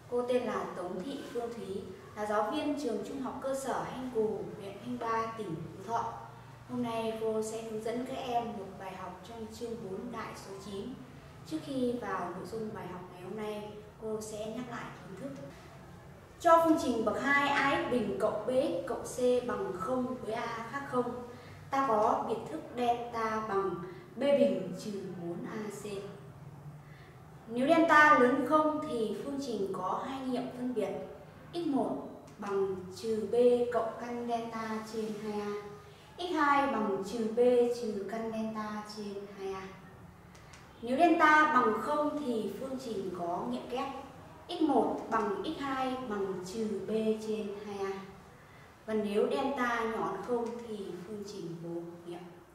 Cô tên là Tống Thị Phương Thúy, là giáo viên trường Trung học cơ sở Hanh Cù, huyện Thanh Ba, tỉnh Phú Thọ. Hôm nay cô sẽ hướng dẫn các em một bài học trong chương 4 đại số 9. Trước khi vào nội dung bài học ngày hôm nay, cô sẽ nhắc lại kiến thức. Cho phương trình bậc 2 ax bình cộng bx cộng c bằng 0 với a khác 0, ta có biệt thức delta bằng b bình trừ 4ac. Nếu delta lớn 0 thì phương trình có hai nghiệm phân biệt: x1 bằng trừ b cộng căn delta trên 2a, x2 bằng trừ b trừ căn delta trên 2a. Nếu delta bằng 0 thì phương trình có nghiệm kép: x1 bằng x2 bằng trừ b trên 2a. Và nếu delta nhỏ hơn 0 thì phương trình vô nghiệm.